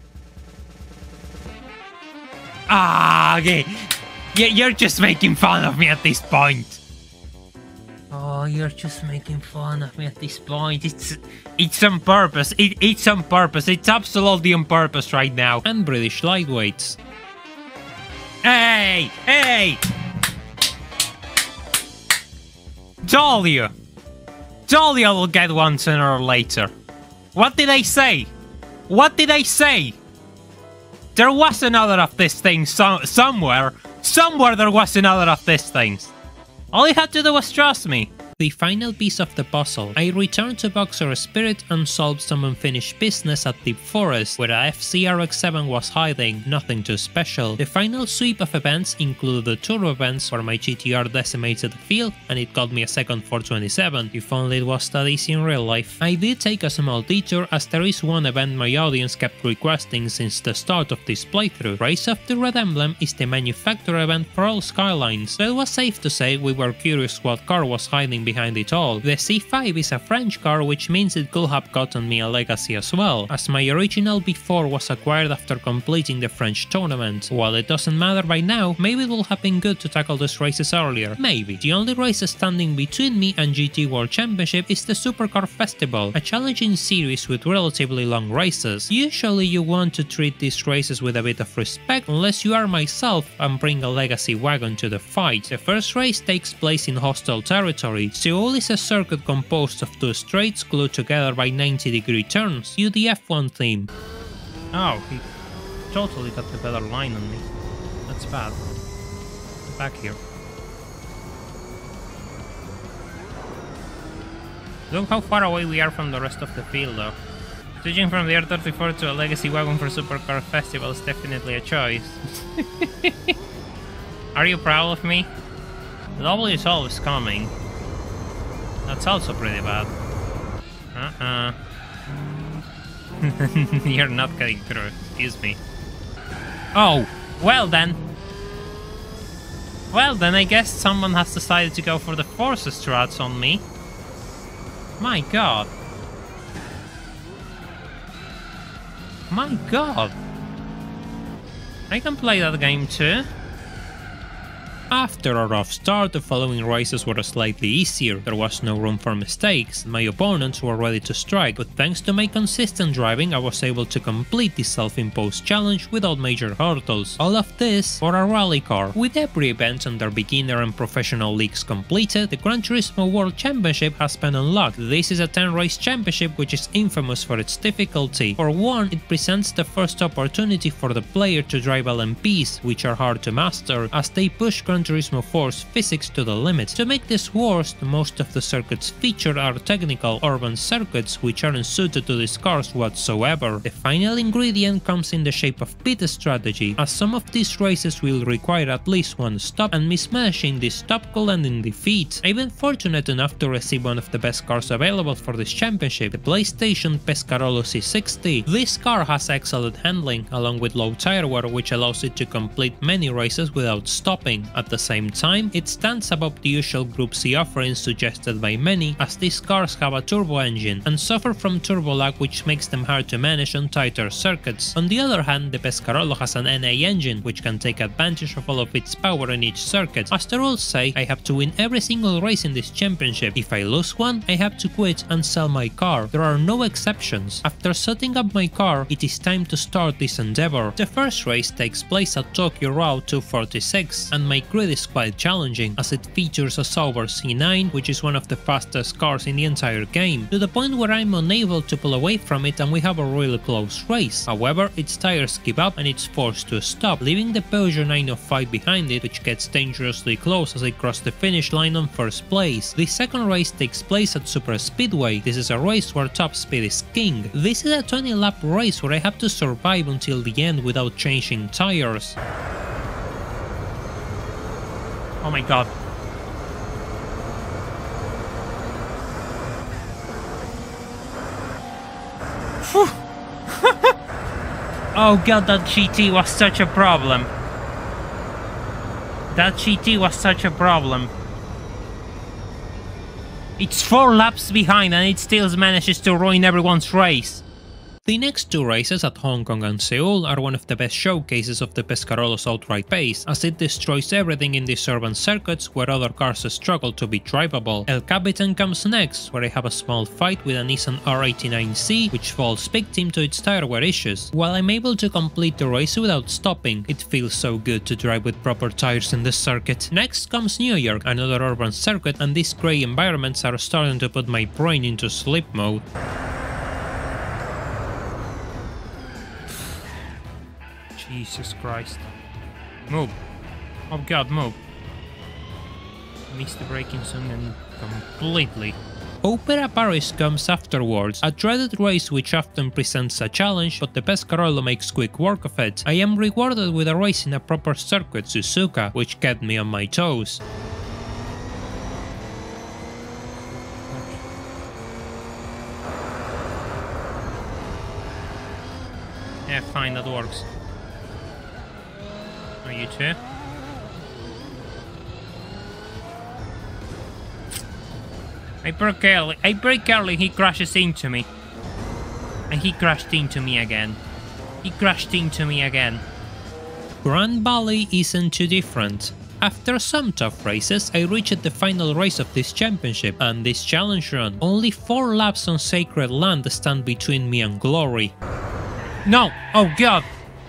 Okay. You're just making fun of me at this point. Oh, you're just making fun of me at this point. It's on purpose. It's on purpose. It's absolutely on purpose right now. And British lightweights. Hey! Hey! Dahlia! Dahlia will get one sooner or later. What did I say? What did I say? There was another of these things somewhere. Somewhere there was another of these things. All you had to do was trust me. The final piece of the puzzle. I returned to Boxer Spirit and solved some unfinished business at Deep Forest, where a FCRX-7 was hiding, nothing too special. The final sweep of events included the turbo events where my GTR decimated the field and it got me a second 427, if only it was that easy in real life. I did take a small detour as there is one event my audience kept requesting since the start of this playthrough. Race of the Red Emblem is the manufacturer event for all Skylines, so it was safe to say we were curious what car was hiding behind it all. The C5 is a French car, which means it could have gotten me a legacy as well, as my original B4 was acquired after completing the French tournament. While it doesn't matter by now, maybe it would have been good to tackle these races earlier. Maybe. The only race standing between me and GT World Championship is the Supercar Festival, a challenging series with relatively long races. Usually you want to treat these races with a bit of respect, unless you are myself and bring a legacy wagon to the fight. The first race takes place in hostile territory. Seoul is a circuit composed of two straights glued together by 90-degree turns, cue the F1 theme. Oh, he totally got the better line on me. That's bad. Back here. Look how far away we are from the rest of the field though. Switching from the R34 to a legacy wagon for Supercar Festival is definitely a choice. Are you proud of me? The W12 is coming. That's also pretty bad. You're not getting through, excuse me. Oh, well then. Well then, I guess someone has decided to go for the Forces strats on me. My god. My god. I can play that game too. After a rough start, the following races were slightly easier. There was no room for mistakes. My opponents were ready to strike, but thanks to my consistent driving, I was able to complete this self-imposed challenge without major hurdles. All of this for a rally car. With every event under beginner and professional leagues completed, the Gran Turismo World Championship has been unlocked. This is a 10-race championship which is infamous for its difficulty. For one, it presents the first opportunity for the player to drive LMPs, which are hard to master, as they push Gran Turismo 4's physics to the limit. To make this worse, most of the circuits featured are technical urban circuits which aren't suited to these cars whatsoever. The final ingredient comes in the shape of pit strategy, as some of these races will require at least one stop, and mismanaging this stop could end in defeat. I've been fortunate enough to receive one of the best cars available for this championship, the PlayStation Pescarolo C60. This car has excellent handling, along with low tire wear, which allows it to complete many races without stopping. At the same time, it stands above the usual Group C offerings suggested by many, as these cars have a turbo engine and suffer from turbo lag, which makes them hard to manage on tighter circuits. On the other hand, the Pescarolo has an NA engine, which can take advantage of all of its power in each circuit. As the rules say, I have to win every single race in this championship. If I lose one, I have to quit and sell my car. There are no exceptions. After setting up my car, it is time to start this endeavor. The first race takes place at Tokyo Route 246, and my grid is quite challenging, as it features a Sauber C9, which is one of the fastest cars in the entire game, to the point where I'm unable to pull away from it and we have a really close race. However, its tires give up and it's forced to stop, leaving the Peugeot 905 behind it, which gets dangerously close as I cross the finish line on first place. The second race takes place at Super Speedway. This is a race where top speed is king. This is a 20-lap race where I have to survive until the end without changing tires. Oh my god. Oh god, that GT was such a problem. That GT was such a problem. It's 4 laps behind and it still manages to ruin everyone's race. The next two races at Hong Kong and Seoul are one of the best showcases of the Pescarolo's outright pace, as it destroys everything in these urban circuits where other cars struggle to be drivable. El Capitan comes next, where I have a small fight with a Nissan R89C, which falls victim to its tire wear issues. While I'm able to complete the race without stopping, it feels so good to drive with proper tires in this circuit. Next comes New York, another urban circuit, and these grey environments are starting to put my brain into sleep mode. Jesus Christ. Move. Oh god, move. Missed the braking zone and completely. Opera Paris comes afterwards, a dreaded race which often presents a challenge, but the Pescarolo makes quick work of it. I am rewarded with a race in a proper circuit, Suzuka, which kept me on my toes. Yeah, fine, that works. Are you too? I brake early, he crashes into me. And he crashed into me again. Grand Valley isn't too different. After some tough races, I reached the final race of this championship and this challenge run. Only 4 laps on sacred land stand between me and glory. No! Oh god!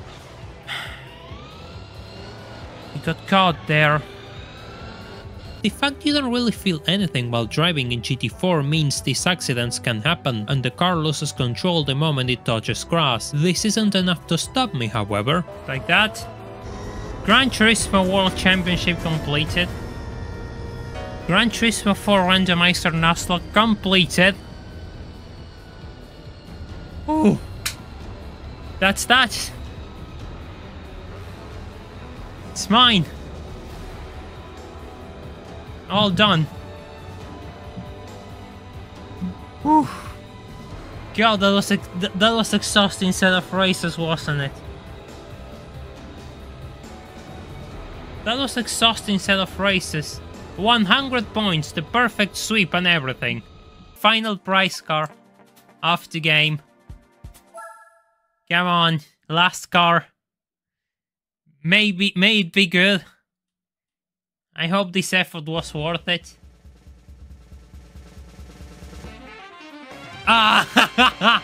He got caught there. The fact you don't really feel anything while driving in GT4 means these accidents can happen, and the car loses control the moment it touches grass. This isn't enough to stop me, however. Like that. Gran Turismo World Championship completed. Gran Turismo 4 Randomizer Nuzlocke completed. Ooh. That's that. It's mine. All done. Whew. God, that was exhausting set of races, wasn't it? That was exhausting set of races. 100 points, the perfect sweep and everything. Final prize car of the game. Come on, last car. May it be good. I hope this effort was worth it. Ah!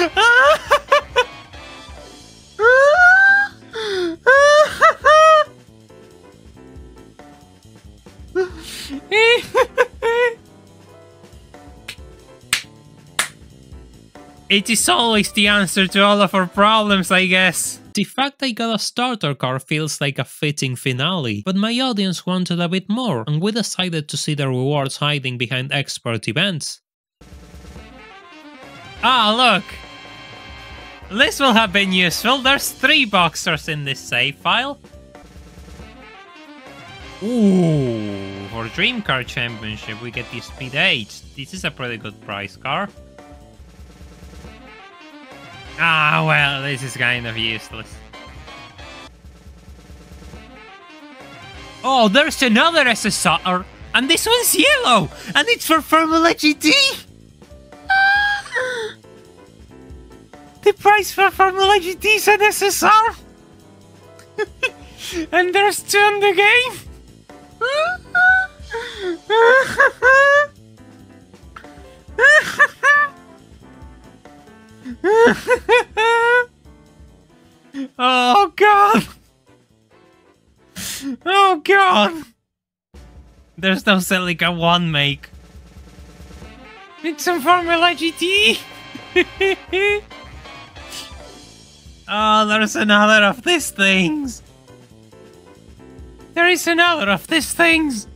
It is always the answer to all of our problems, I guess. The fact I got a starter car feels like a fitting finale, but my audience wanted a bit more, and we decided to see the rewards hiding behind expert events. Ah, look! This will have been useful. There's 3 boxers in this save file. Ooh, for Dream Car Championship we get the Speed 8. This is a pretty good prize car. Ah, well, this is kind of useless. Oh, there's another SSR, and this one's yellow, and it's for Formula GT! The price for Formula GT is an SSR! And there's 2 in the game! Oh god! Oh god! There's no Celica 1 make. It's some Formula GT! Oh, there's another of these things! There is another of these things!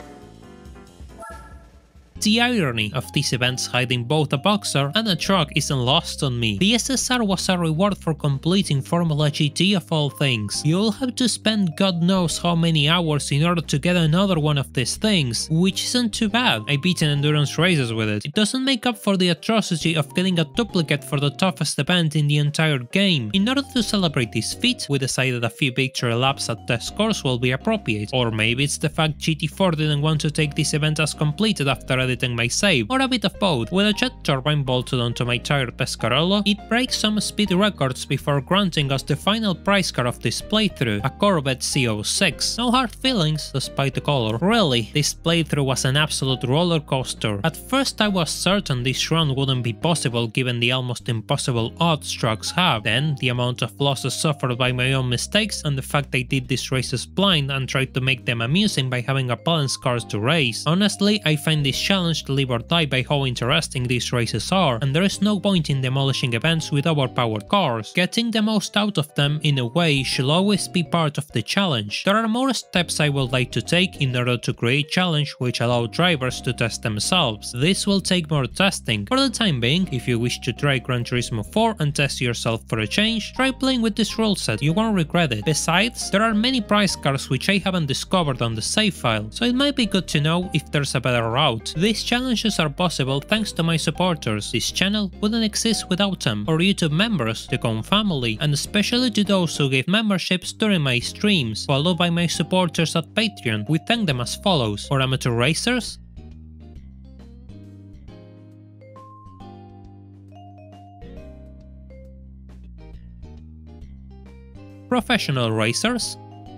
The irony of these events hiding both a boxer and a truck isn't lost on me. The SSR was a reward for completing Formula GT of all things. You'll have to spend God knows how many hours in order to get another one of these things, which isn't too bad. I beat an endurance races with it. It doesn't make up for the atrocity of getting a duplicate for the toughest event in the entire game. In order to celebrate this feat, we decided a few victory laps at test course will be appropriate. Or maybe it's the fact GT4 didn't want to take this event as completed after editing my save, or a bit of both. With a jet turbine bolted onto my tired Pescarolo, it breaks some speed records before granting us the final prize car of this playthrough, a Corvette C06. No hard feelings, despite the color. Really, this playthrough was an absolute roller coaster. At first I was certain this run wouldn't be possible given the almost impossible odds trucks have, then the amount of losses suffered by my own mistakes and the fact I did these races blind and tried to make them amusing by having a balanced cars to race. Honestly, I find this challenge challenge to live or die by how interesting these races are, and there is no point in demolishing events with overpowered cars. Getting the most out of them in a way should always be part of the challenge. There are more steps I would like to take in order to create challenge which allow drivers to test themselves. This will take more testing. For the time being, if you wish to try Gran Turismo 4 and test yourself for a change, try playing with this rule set, you won't regret it. Besides, there are many prize cars which I haven't discovered on the save file, so it might be good to know if there's a better route. These challenges are possible thanks to my supporters. This channel wouldn't exist without them, or YouTube members, the Con family, and especially to those who give memberships during my streams, followed by my supporters at Patreon. We thank them as follows: for amateur racers, professional racers,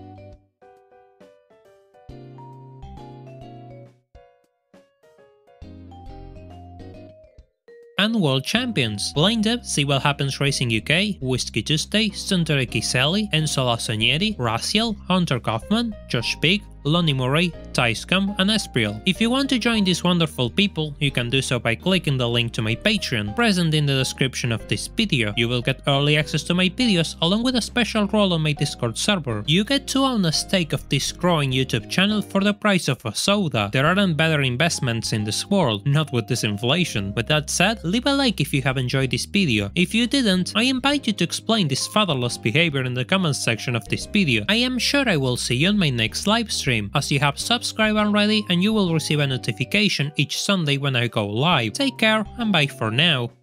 and world champions: Blind Dev, See What Happens Racing UK, Whiskey Tuesday, Suntory Kiseli, Enzo Lassonieri, Raziel, Hunter Kaufman, Josh Big, Lonnie Murray, Tyscom, and Espriel. If you want to join these wonderful people, you can do so by clicking the link to my Patreon, present in the description of this video. You will get early access to my videos along with a special role on my Discord server. You get to own a stake of this growing YouTube channel for the price of a soda. There aren't better investments in this world, not with this inflation. With that said, leave a like if you have enjoyed this video. If you didn't, I invite you to explain this fatherless behavior in the comments section of this video. I am sure I will see you on my next live stream, as you have subscribed already and you will receive a notification each Sunday when I go live. Take care and bye for now.